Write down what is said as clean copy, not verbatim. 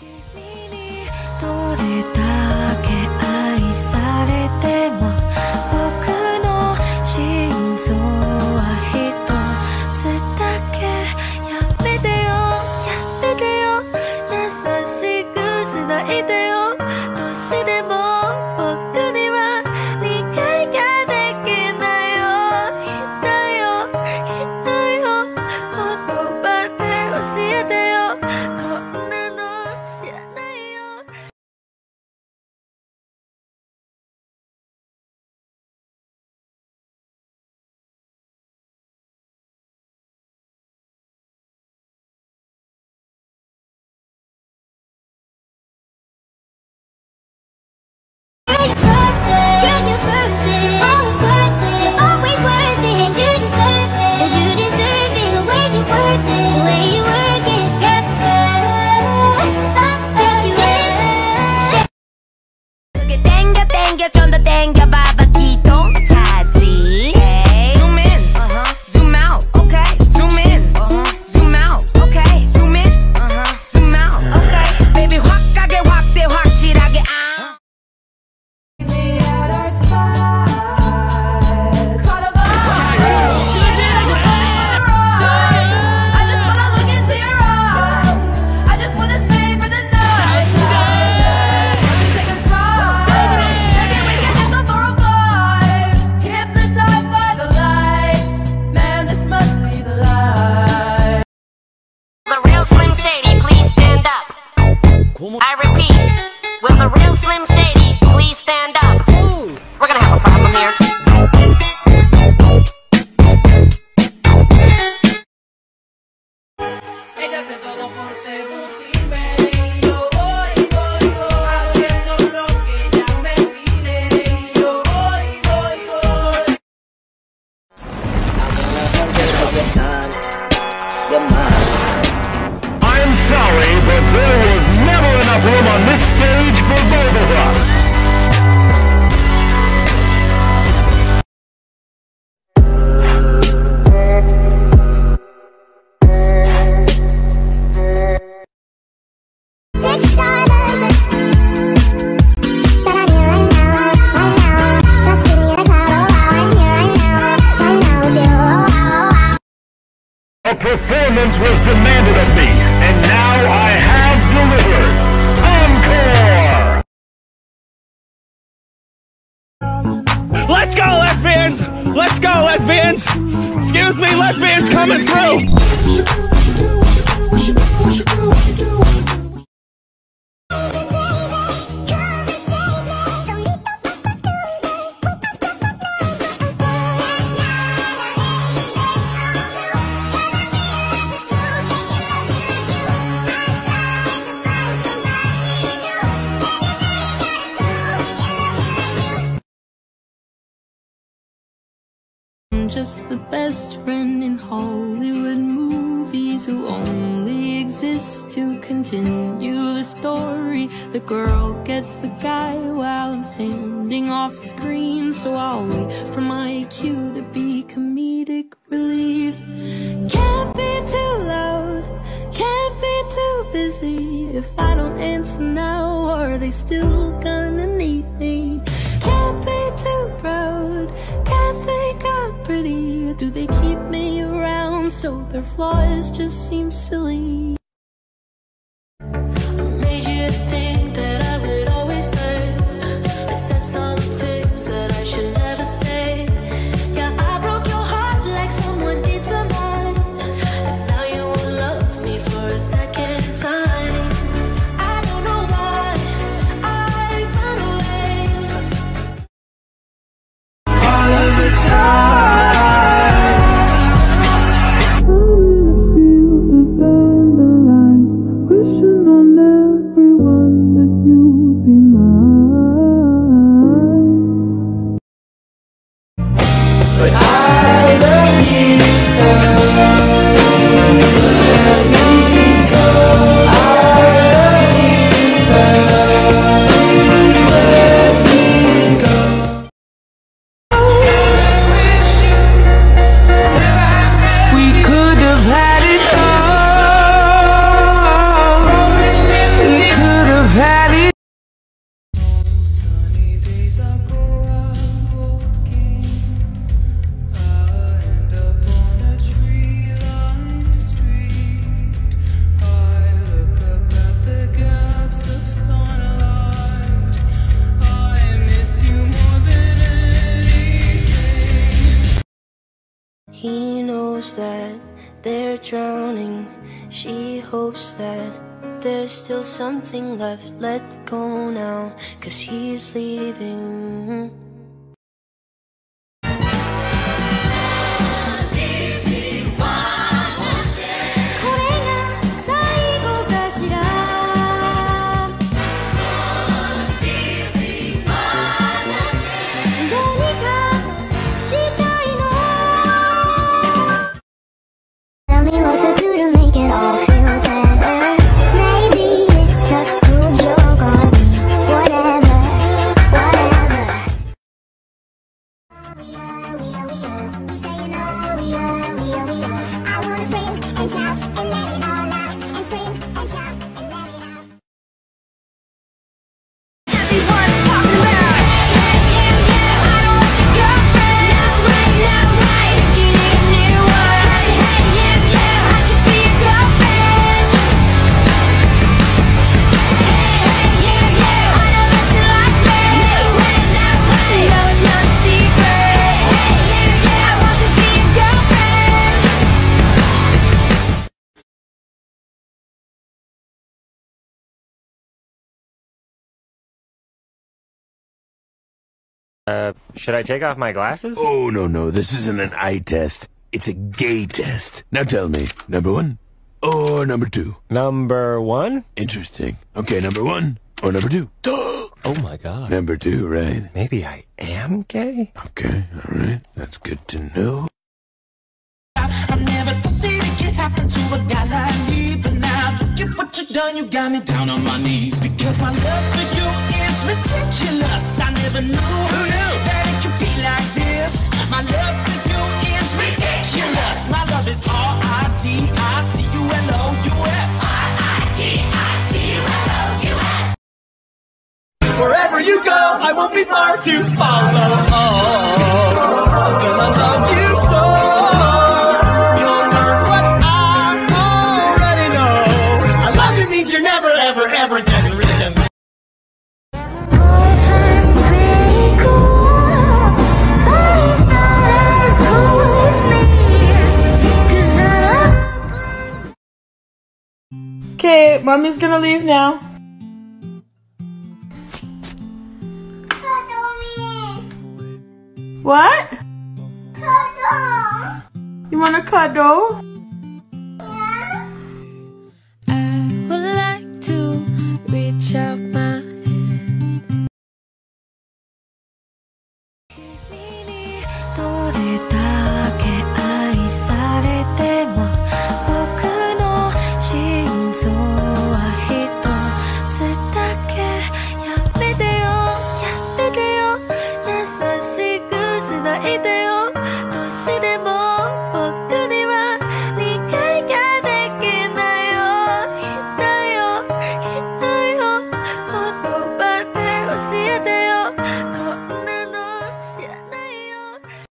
I repeat, will the real Slim Shady please stand up? We're gonna have a problem here. Ella hace todo por seducirme y yo voy, haciendo lo que ella me pide y yo voy. I'm sorry, but there was never enough room on this stage for both of us. A performance was demanded of me, and now I have delivered. Encore! Let's go, lesbians! Let's go, lesbians! Excuse me, lesbians coming through! I'm just the best friend in Hollywood movies who only exist to continue the story. The girl gets the guy while I'm standing off screen, so I'll wait for my cue to be comedic relief. Can't be too loud, can't be too busy. If I don't answer now, are they still gonna need me? Can't be too proud, can't think I'm pretty. Do they keep me around so their flaws just seem silly? I made you think that I would always learn. I said some things that I should never say. Yeah, I broke your heart like someone did to mine, and now you won't love me for a second time. I don't know why I run away all of the time. knows that they're drowning. She hopes that there's still something left. Let go now, 'cause he's leaving. Tell me what to do to make it all feel better. Maybe it's a cruel joke on me. Whatever, whatever. We say you know we I wanna scream and shout and let it all out. And scream and shout and let it out. Everyone's talking about I don't want your girlfriend. That's right, now right. You need a new one. I could be your girlfriend. I know that you like me. No, it's not a secret. I want to be your girlfriend. Should I take off my glasses? Oh, no, this isn't an eye test. It's a gay test. Now tell me, number 1 or number 2? Number 1? Interesting. Okay, number 1 or number 2? Oh my god. Number 2, right? Maybe I am gay? Okay, all right. That's good to know. I never thought that it could happen to a guy like me, but now look at what you done. You got me down on my knees because my love for you is ridiculous. I never knew that it could be like this. My love for you is ridiculous. My love is R-I-D-I-C-U-L-O-U-S. R-I-D-I-C-U-L-O-U-S. Wherever you go, I won't be far to follow. Oh, gonna love you so. You'll learn what I already know. I love you means you're never, ever, ever getting rid of them. Boyfriend's pretty cool, but he's not as cool as me. 'Cause I love. Okay, mommy's gonna leave now. Cuddle me. What? Cuddle. You wanna cuddle?